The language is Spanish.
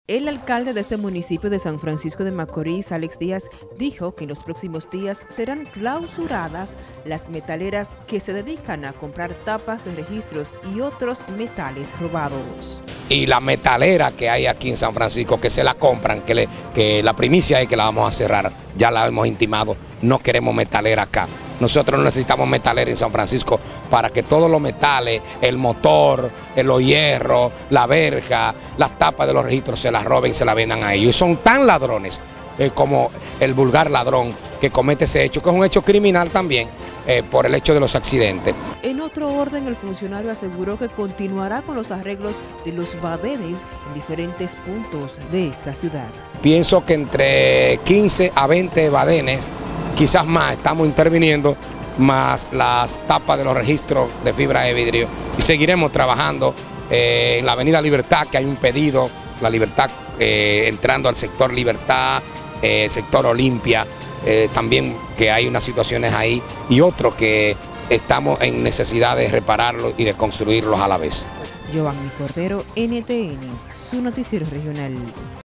El alcalde de este municipio de San Francisco de Macorís, Alex Díaz, dijo que en los próximos días serán clausuradas las metaleras que se dedican a comprar tapas de registros y otros metales robados. Y la metalera que hay aquí en San Francisco, que se la compran, que la primicia es que la vamos a cerrar, ya la hemos intimado, no queremos metalera acá. Nosotros no necesitamos metalera en San Francisco para que todos los metales, el motor, los hierros, la verja, las tapas de los registros se las roben y se las vendan a ellos. Y son tan ladrones como el vulgar ladrón que comete ese hecho, que es un hecho criminal también por el hecho de los accidentes. En otro orden, el funcionario aseguró que continuará con los arreglos de los badenes en diferentes puntos de esta ciudad. Pienso que entre 15 a 20 badenes, quizás más, estamos interviniendo, más las tapas de los registros de fibra de vidrio. Y seguiremos trabajando en la Avenida Libertad, que hay un pedido, la Libertad entrando al sector Libertad, sector Olimpia, también que hay unas situaciones ahí, y otro que estamos en necesidad de repararlos y de construirlos a la vez. Giovanni Cordero, NTN, su noticiero regional.